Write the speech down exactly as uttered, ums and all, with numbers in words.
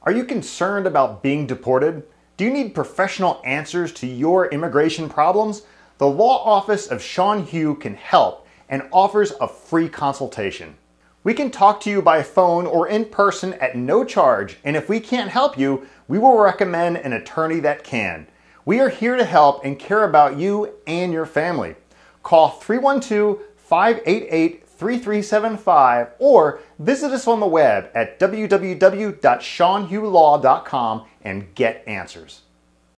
Are you concerned about being deported? Do you need professional answers to your immigration problems? The law office of Sean Hugh can help and offers a free consultation. We can talk to you by phone or in person at no charge, and if we can't help you, we will recommend an attorney that can. We are here to help and care about you and your family. Call three one two, five eight eight, three three seven five or visit us on the web at w w w dot sean hugh law dot com and get answers.